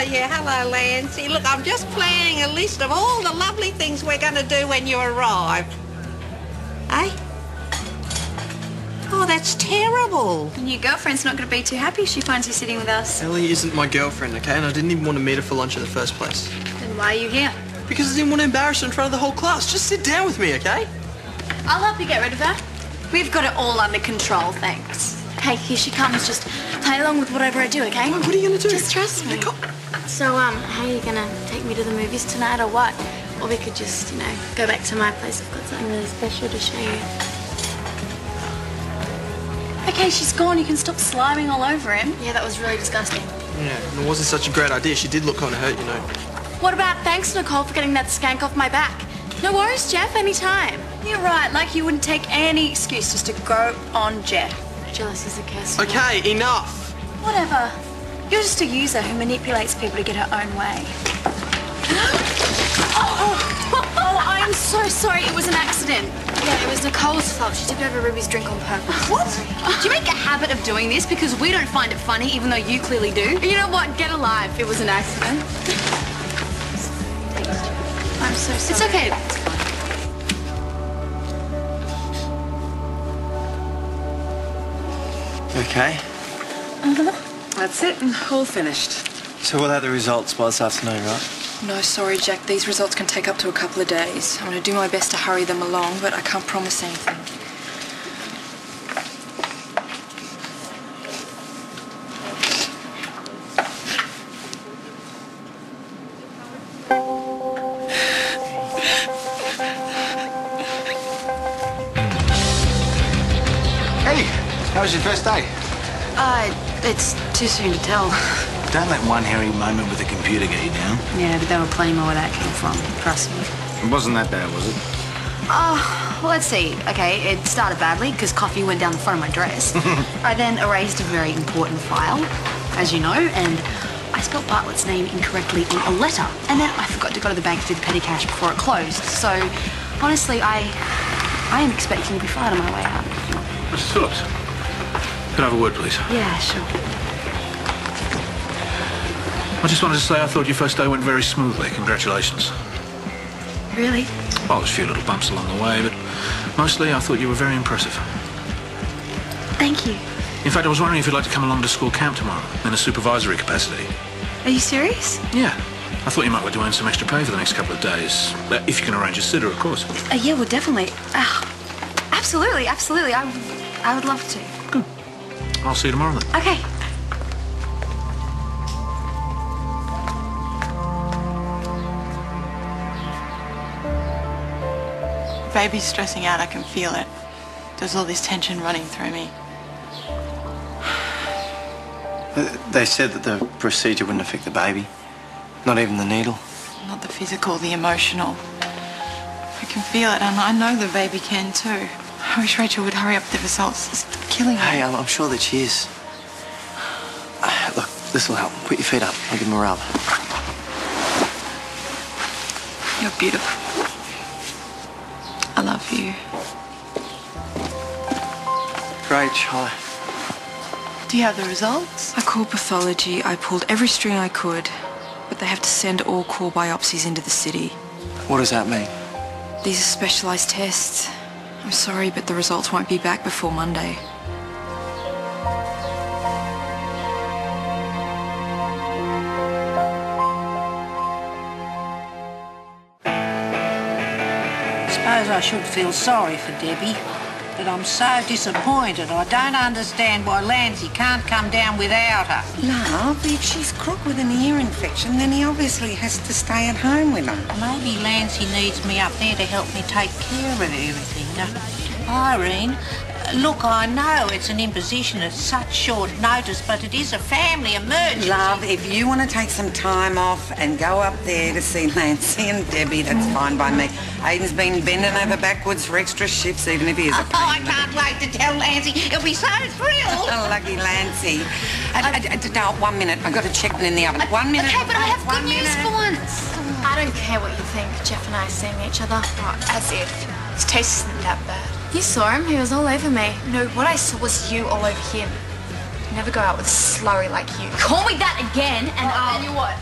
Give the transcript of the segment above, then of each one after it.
yeah, hello, Lancy. Look, I'm just planning a list of all the lovely things we're going to do when you arrive. Eh? Oh, that's terrible. And your girlfriend's not going to be too happy if she finds you sitting with us. Ellie isn't my girlfriend, okay? And I didn't even want to meet her for lunch in the first place. Then why are you here? Because I didn't want to embarrass her in front of the whole class. Just sit down with me, okay? I'll help you get rid of her. We've got it all under control, thanks. Hey, here she comes. Just play along with whatever I do, okay? What are you going to do? Just trust me. So, how are you going to take me to the movies tonight or what? Or we could just, you know, go back to my place. I've got something really special to show you. Okay, she's gone. You can stop sliming all over him. Yeah, that was really disgusting. Yeah, and it wasn't such a great idea. She did look kind of hurt, you know. What about thanks, Nicole, for getting that skank off my back? No worries, Jeff, anytime. You're right, like you wouldn't take any excuse just to go on Jeff. Jealousy's a curse. Okay, enough. Whatever. You're just a user who manipulates people to get her own way. Oh, I'm so sorry. It was an accident. Yeah, it was Nicole's fault. She tipped over Ruby's drink on purpose. What? Do you make a habit of doing this because we don't find it funny, even though you clearly do? You know what? Get a life. It was an accident. I'm so sorry. It's okay. Okay. That's it, all finished. So we'll have the results by this afternoon, right? No, sorry, Jack. These results can take up to a couple of days. I'm going to do my best to hurry them along, but I can't promise anything. Hey, how was your first day? It's too soon to tell. Don't let one hairy moment with a computer get you down. Yeah, but there were plenty more where that came from, trust me. It wasn't that bad, was it? Well, let's see. Okay, it started badly because coffee went down the front of my dress. I then erased a very important file, as you know, and I spelled Bartlett's name incorrectly on a letter. And then I forgot to go to the bank to do the petty cash before it closed. So, honestly, I am expecting to be fired on my way out. Mrs. Phillips, can I have a word, please? Yeah, sure. I just wanted to say I thought your first day went very smoothly. Congratulations. Really? Well, there's a few little bumps along the way, but mostly I thought you were very impressive. Thank you. In fact, I was wondering if you'd like to come along to school camp tomorrow in a supervisory capacity. Are you serious? Yeah. I thought you might like to earn some extra pay for the next couple of days. If you can arrange a sitter, of course. Yeah, well, definitely. Absolutely, absolutely. I would love to. Good. I'll see you tomorrow then. Okay. Baby's stressing out. I can feel it. There's all this tension running through me. They said that the procedure wouldn't affect the baby. Not even the needle. Not the physical, the emotional. I can feel it, and I know the baby can too. I wish Rachel would hurry up the results. It's killing me. Hey, I'm sure that she is. Look, this will help. Put your feet up. I'll give him a rub. You're beautiful. I love you. Rach, Do you have the results? I called pathology. I pulled every string I could, but they have to send all core biopsies into the city. what does that mean? These are specialised tests. I'm sorry, but the results won't be back before Monday. Suppose I should feel sorry for Debbie, but I'm so disappointed. I don't understand why Lancy can't come down without her. Love, if she's crook with an ear infection, then he obviously has to stay at home with her. Maybe Lancy needs me up there to help me take care of everything. Irene, look, I know it's an imposition at such short notice, but it is a family emergency. Love, if you want to take some time off and go up there to see Lancy and Debbie, that's fine by me. Aiden's been bending over backwards for extra shifts, even if he is a pain. Oh, I can't wait to tell Lancy. He'll be so thrilled. Oh, lucky Lancy. No, 1 minute. I've got a chicken in the oven. 1 minute. Okay, but I have good news for once. I don't care what you think. Jeff and I are seeing each other. Oh, as if. His taste isn't that bad. You saw him. He was all over me. No, what I saw was you all over him. You never go out with a slurry like you. Call me that again and I'll... And you what?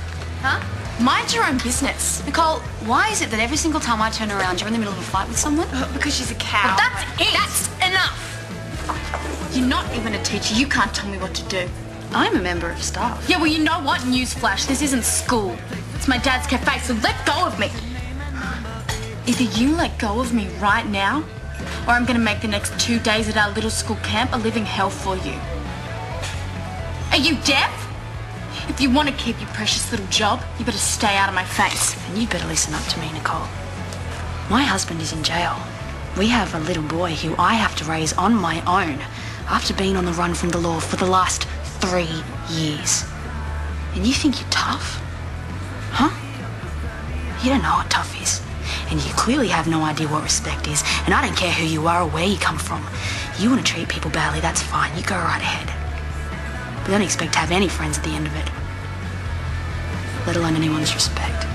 Huh? Mind your own business. Nicole, why is it that every single time I turn around, you're in the middle of a fight with someone? Because she's a cow. Well, that's it. That's enough. You're not even a teacher. You can't tell me what to do. I'm a member of staff. Yeah, well, you know what? Newsflash, this isn't school. It's my dad's cafe, so let go of me. Either you let go of me right now, or I'm going to make the next 2 days at our little school camp a living hell for you. Are you deaf? If you want to keep your precious little job, you better stay out of my face. And you'd better listen up to me, Nicole. My husband is in jail. We have a little boy who I have to raise on my own after being on the run from the law for the last 3 years. And you think you're tough? Huh? You don't know what tough is. And you clearly have no idea what respect is. And I don't care who you are or where you come from. You want to treat people badly, that's fine. You go right ahead. But don't expect to have any friends at the end of it. Let alone anyone's respect.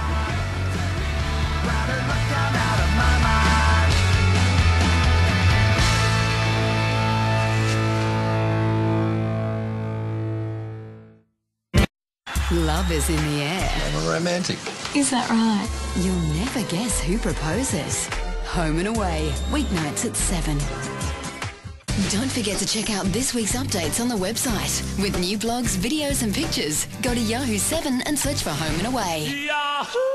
Love is in the air. I'm a romantic. Is that right? You'll never guess who proposes. Home and Away, weeknights at 7. Don't forget to check out this week's updates on the website. With new blogs, videos and pictures, go to Yahoo 7 and search for Home and Away. Yahoo!